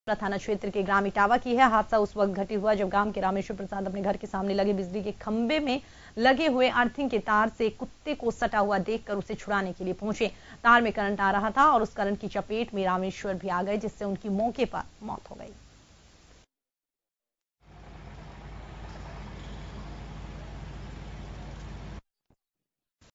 थाना क्षेत्र के ग्राम इटावा की है। हादसा उस वक्त घटित हुआ जब गांव के रामेश्वर प्रसाद अपने घर के सामने लगे बिजली के खंभे में लगे हुए अर्थिंग के तार से कुत्ते को सटा हुआ देखकर उसे छुड़ाने के लिए पहुंचे। तार में करंट आ रहा था और उस करंट की चपेट में रामेश्वर भी आ गए, जिससे उनकी मौके पर मौत हो गई।